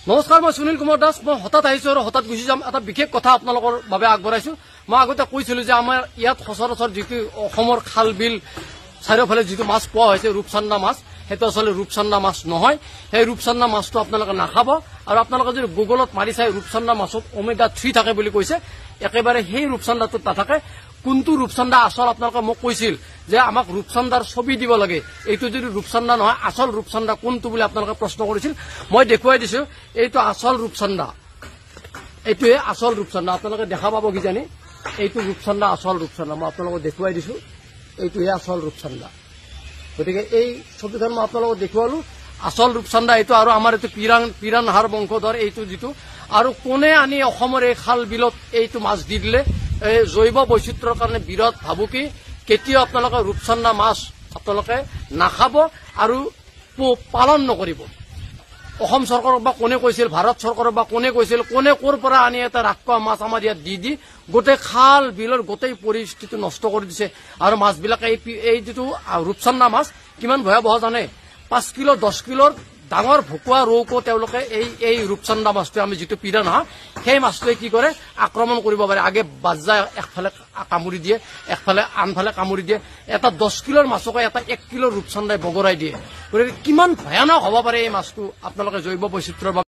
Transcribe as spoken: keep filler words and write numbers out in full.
নমস্কাৰ, মই সুনীল কুমাৰ দাস। মই হঠাৎ আহিছো আৰু হঠাৎ গুচি যাম। এটা বিশেষ কথা আপোনালোকৰ বাবে আগবঢ়াইছো। মই আগতে কৈছিলো যে আমাৰ ইয়াত সচৰাচৰ যিটো অসমৰ খাল বিল চাৰিওফালে যিটো মাছ পোৱা হৈছে ৰূপচান্দা মাছ, সেইটো আচলতে ৰূপচান্দা মাছ নহয়। সেই ৰূপচান্দা মাছটো আপোনালোকে নাখাব। আৰু আপোনালোকে যদি গুগলত মাৰি চাই ৰূপচান্দা মাছত ওমেগা থ্ৰী থাকে বুলি কৈছে, একেবাৰে সেই ৰূপচান্দাটোত নাথাকে। কোনটো ৰূপচান্দা আচল আপোনালোকে মোক কৈছিল যে আমাক ৰূপচান্দাৰ ছবি দিব লাগে, এইটো যদি ৰূপচান্দা নহয় আচল ৰূপচান্দা কোনটো বুলি আপোনালোকে প্ৰশ্ন কৰিছিল। মই দেখুৱাই দিছো, এইটো আচল ৰূপচান্দা, এইটোৱে আচল ৰূপচান্দা। আপোনালোকে দেখা পাব কিজানি, এইটো ৰূপচান্দা আচল ৰূপচান্দা। মই আপোনালোকক দেখুৱাই দিছো, এইটোহে আচল ৰূপচান্দা। গতিকে এই ছবিখন মই আপোনালোকক দেখুৱালো, আচল ৰূপচান্দা এইটো। আৰু আমাৰ এইটো পিৰান পিৰানহাৰ বংশধৰ এইটো যিটো, আৰু কোনে আনি অসমৰ এই খাল বিলত এইটো মাছ দি দিলে। এই জৈৱ বৈচিত্ৰ্যৰ কাৰণে বিৰাট ভাবুকি। কেতিয়াও আপোনালোকে ৰূপচান্দা মাছ আপোনালোকে নাখাব আৰু পালন নকৰিব। অসম চৰকাৰক বা কোনে কৈছিল, ভাৰত চৰকাৰক বা কোনে কৈছিল, কোনে ক'ৰ পৰা আনি এটা ৰাখোৱা মাছ আমাৰ ইয়াত দি দি গোটেই খাল বিলৰ গোটেই পৰিস্থিতি নষ্ট কৰি দিছে। আৰু মাছবিলাকে এই যিটো ৰূপচান্দা মাছ কিমান ভয়াৱহ জানে, পাঁচ কিলো দহ কিলোৰ ডাঙৰ ভকুৱা ৰৌকো তেওঁলোকে এই এই ৰূপচান্দা মাছটোৱে, আমি যিটো পিৰান হাঁহ, সেই মাছটোৱে কি কৰে, আক্ৰমণ কৰিব পাৰে। আগে বাজা একফালে কামুৰি দিয়ে, একফালে আনফালে কামুৰি দিয়ে। এটা দহ কিলোৰ মাছকে এটা এক কিলোৰ ৰূপচান্দাই বগৰাই দিয়ে। গতিকে কিমান ভয়ানক হ'ব পাৰে এই মাছটো আপোনালোকে জৈৱ বৈচিত্ৰ্যৰ